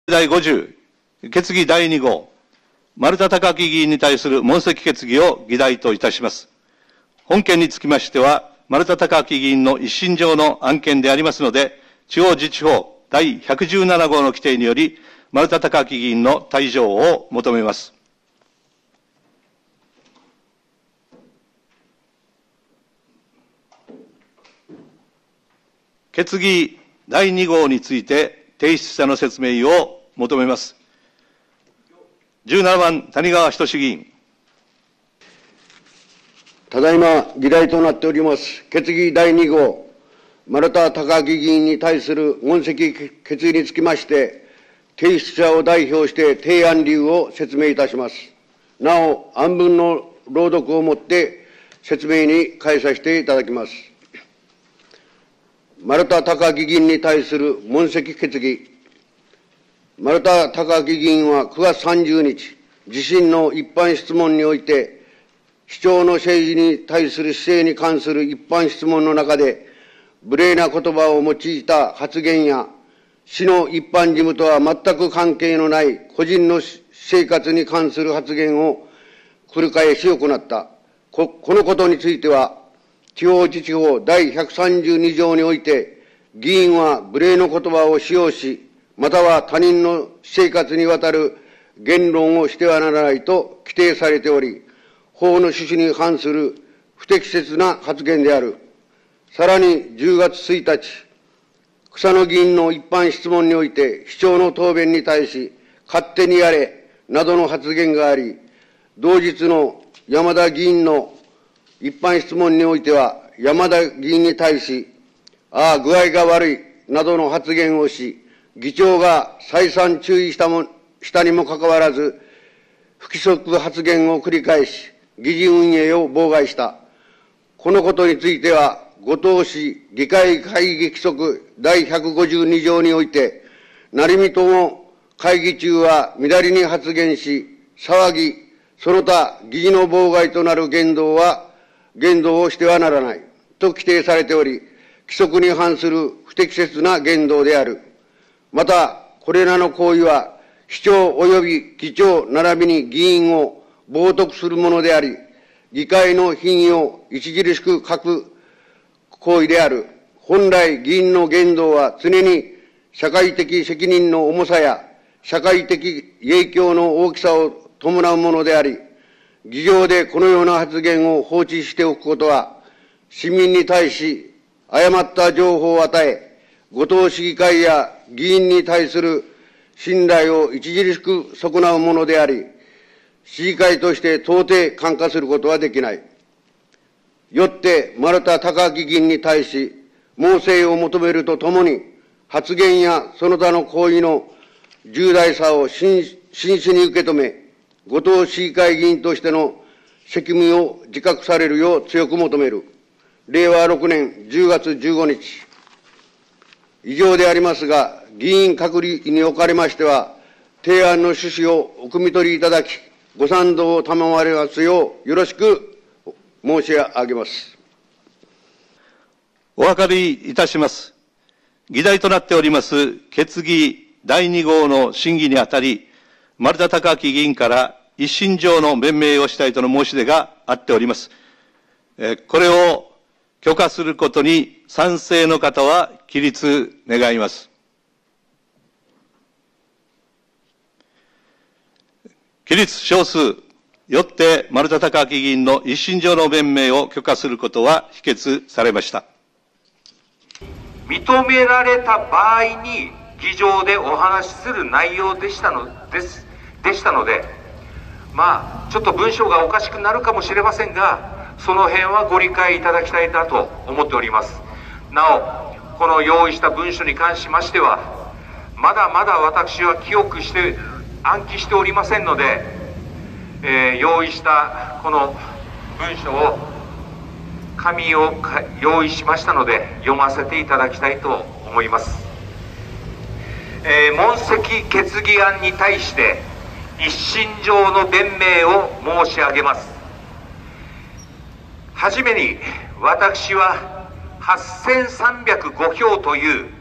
第50、決議第2号、丸田貴明議員に対する問責決議を議題といたします。本件につきましては、丸田貴明議員の一身上の案件でありますので、地方自治法第117号の規定により、丸田貴明議員の退場を求めます。決議第2号について提出者の説明を求めます。17番、谷川仁議員。 ただいま議題となっております、決議第2号、丸田貴明議員に対する問責決議につきまして、提出者を代表して提案理由を説明いたします。なお、案文の朗読をもって説明に変えさせていただきます。丸田貴明議員に対する問責決議。丸田貴明議員は9月30日、自身の一般質問において、主張の政治に対する姿勢に関する一般質問の中で、無礼な言葉を用いた発言や、市の一般事務とは全く関係のない個人の生活に関する発言を繰り返し行った。このことについては、地方自治法第132条において、議員は無礼の言葉を使用し、または他人の生活にわたる言論をしてはならないと規定されており、法の趣旨に反する不適切な発言である。さらに10月1日、草野議員の一般質問において、市長の答弁に対し、勝手にやれ、などの発言があり、同日の山田議員の一般質問においては、山田議員に対し、ああ、具合が悪い、などの発言をし、議長が再三注意したにもかかわらず、不規則発言を繰り返し、議事運営を妨害した。このことについては、後藤市議会会議規則第152条において、成見とも会議中は乱りに発言し、騒ぎ、その他議事の妨害となる言動をしてはならない、と規定されており、規則に反する不適切な言動である。また、これらの行為は、市長及び議長並びに議員を冒涜するものであり、議会の品位を著しく欠く行為である。本来、議員の言動は常に社会的責任の重さや社会的影響の大きさを伴うものであり、議場でこのような発言を放置しておくことは、市民に対し誤った情報を与え、後藤市議会や議員に対する信頼を著しく損なうものであり、市議会として到底看過することはできない。よって、丸田貴明議員に対し、猛省を求めるとともに、発言やその他の行為の重大さを真摯に受け止め、後藤市議会議員としての責務を自覚されるよう強く求める。令和6年10月15日。以上でありますが、議員閣議におかれましては、提案の趣旨をお汲み取りいただき、ご賛同を賜りますよう、よろしく申し上げます。 お分かりいたします。議題となっております決議第2号の審議にあたり、丸田貴明議員から一身上の弁明をしたいとの申し出があっております。これを許可することに賛成の方は起立願います。起立少数。よって丸田貴明議員の一身上の弁明を許可することは否決されました。 認められた場合に議場でお話しする内容でしたので、まあちょっと文章がおかしくなるかもしれませんが、その辺はご理解いただきたいなと思っております。なお、この用意した文書に関しましては、まだまだ私は暗記しておりませんので、用意したこの文書を紙を用意しましたので読ませていただきたいと思います。問責決議案に対して一身上の弁明を申し上げます。はじめに私は8305票という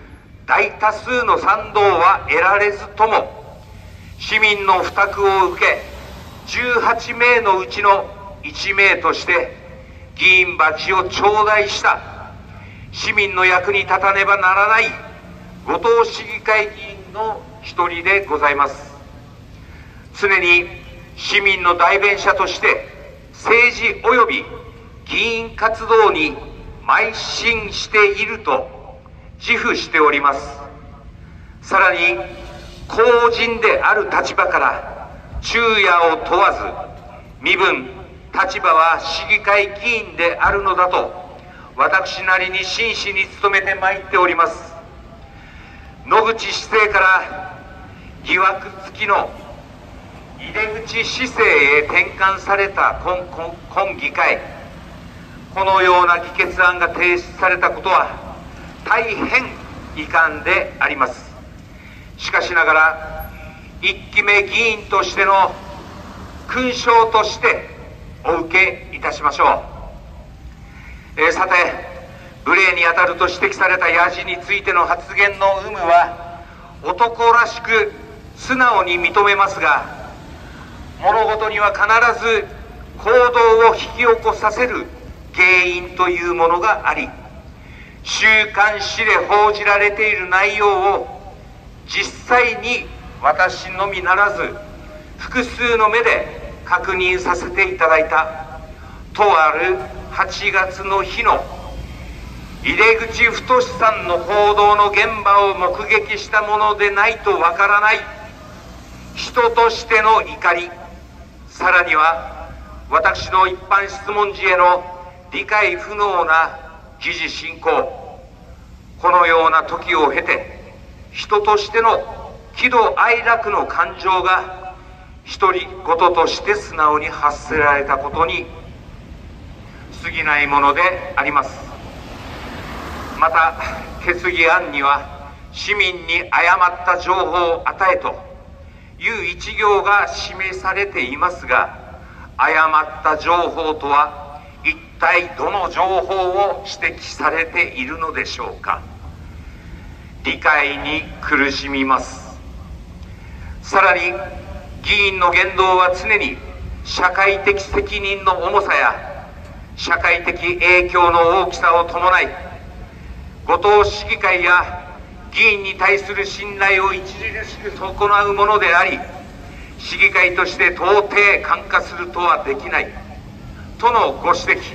大多数の賛同は得られずとも、市民の負託を受け、18名のうちの1名として議員バッジを頂戴した市民の役に立たねばならない後藤市議会議員の一人でございます。常に市民の代弁者として政治及び議員活動に邁進していると自負しております。さらに公人である立場から昼夜を問わず、身分立場は市議会議員であるのだと私なりに真摯に努めてまいっております。野口市政から疑惑付きの井出口市政へ転換された今議会、このような議決案が提出されたことは大変遺憾であります。しかしながら1期目議員としての勲章としてお受けいたしましょう。さて、無礼にあたると指摘されたヤジについての発言の有無は男らしく素直に認めますが、物事には必ず行動を引き起こさせる原因というものがあり、週刊誌で報じられている内容を実際に私のみならず複数の目で確認させていただいたとある8月の日の井出口太さんの報道の現場を目撃したものでないとわからない人としての怒り、さらには私の一般質問時への理解不能な議事進行、このような時を経て人としての喜怒哀楽の感情が独り言として素直に発せられたことに過ぎないものであります。また決議案には市民に誤った情報を与えという一行が示されていますが、誤った情報とは一体どの情報を指摘されているのでしょうか。理解に苦しみます。さらに議員の言動は常に社会的責任の重さや社会的影響の大きさを伴い、後藤市議会や議員に対する信頼を著しく損なうものであり、市議会として到底看過するとはできないとのご指摘、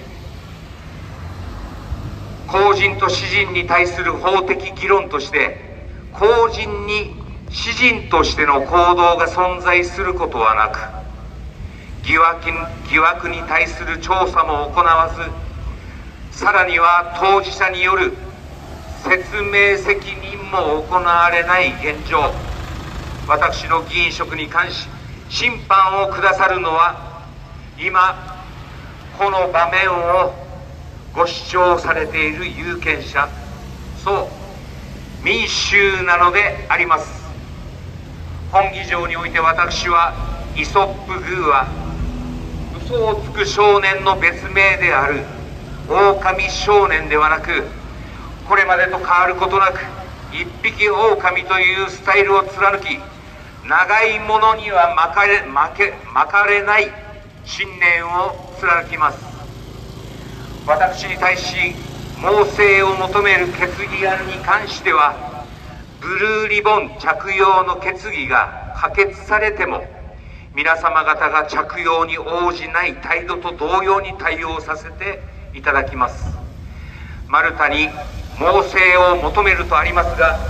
公人と私人に対する法的議論として公人に私人としての行動が存在することはなく、疑惑に対する調査も行わず、さらには当事者による説明責任も行われない現状、私の議員職に関し審判を下さるのは今この場面をご視聴されている有権者、そう民衆なのであります。本議場において私はイソップ寓話、嘘をつく少年の別名である狼少年ではなく、これまでと変わることなく一匹狼というスタイルを貫き、長いものには巻かれない信念を貫きます。私に対し猛省を求める決議案に関しては、ブルーリボン着用の決議が可決されても皆様方が着用に応じない態度と同様に対応させていただきます。マルタに猛省を求めるとありますが、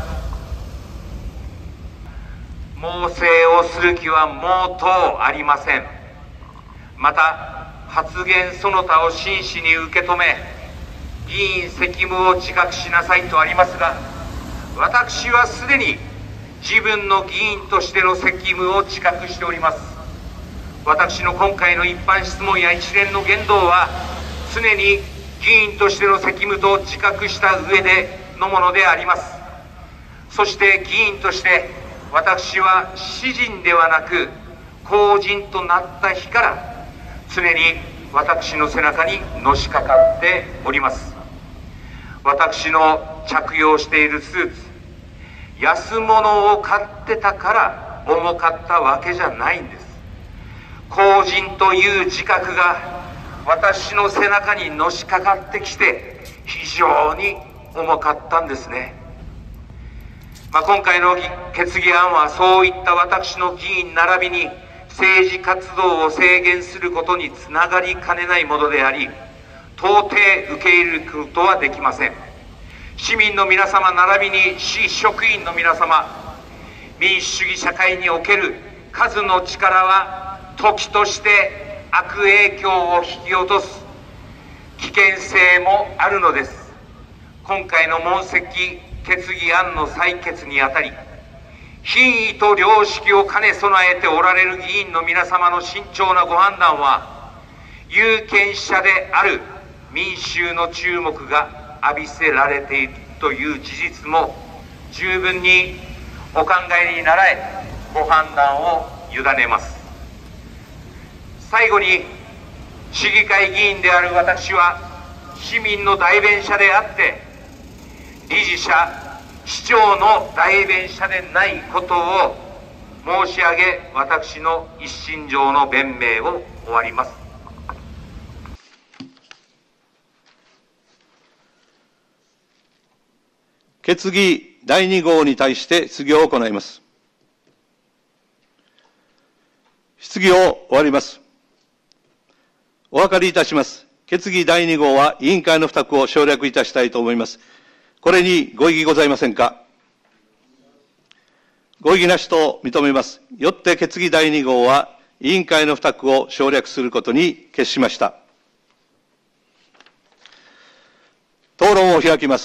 猛省をする気は毛頭ありません。また発言その他を真摯に受け止め、議員責務を自覚しなさいとありますが、私はすでに自分の議員としての責務を自覚しております。私の今回の一般質問や一連の言動は常に議員としての責務と自覚した上でのものであります。そして議員として私は私人ではなく公人となった日から常に私の背中にのしかかっております。私の着用しているスーツ、 安物を買ってたから重かったわけじゃないんです。公人という自覚が私の背中にのしかかってきて非常に重かったんですね。今回の決議案はそういった私の議員並びに政治活動を制限することにつながりかねないものであり、到底受け入れることはできません。市民の皆様並びに市職員の皆様、民主主義社会における数の力は時として悪影響を引き落とす危険性もあるのです。今回の問責決議案の採決にあたり、品位と良識を兼ね備えておられる議員の皆様の慎重なご判断は、有権者である民衆の注目が浴びせられているという事実も十分にお考えになられ、ご判断を委ねます。最後に、市議会議員である私は市民の代弁者であって、理事者、市長の代弁者でないことを申し上げ、私の一身上の弁明を終わります。 決議第2号に対して質疑を行います。質疑を終わります。お分かりいたします。決議第2号は委員会の付託を省略いたしたいと思います。これにご異議ございませんか。ご異議なしと認めます。よって決議第2号は委員会の付託を省略することに決しました。討論を開きます。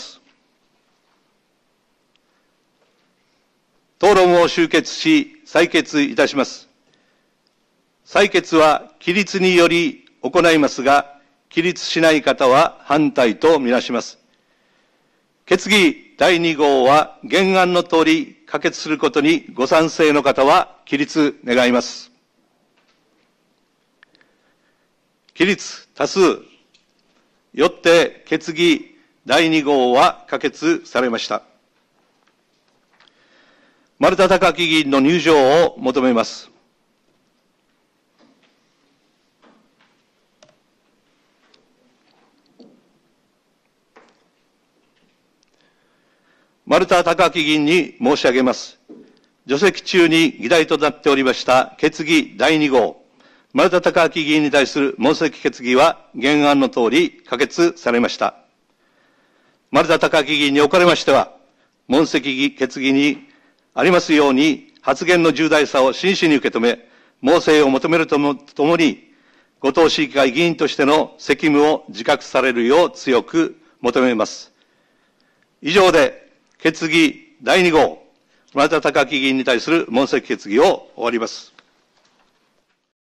討論を終結し、採決いたします。採決は起立により行いますが、起立しない方は反対とみなします。決議第2号は原案の通り可決することにご賛成の方は起立願います。起立多数。よって決議第2号は可決されました。丸田貴昭議員の入場を求めます。丸田貴昭議員に申し上げます。除籍中に議題となっておりました決議第2号、丸田貴昭議員に対する問責決議は原案の通り可決されました。丸田貴昭議員におかれましては、問責決議にありますように発言の重大さを真摯に受け止め、猛省を求めるとともに、後藤市議会議員としての責務を自覚されるよう強く求めます。以上で、決議第2号、丸田貴昭議員に対する問責決議を終わります。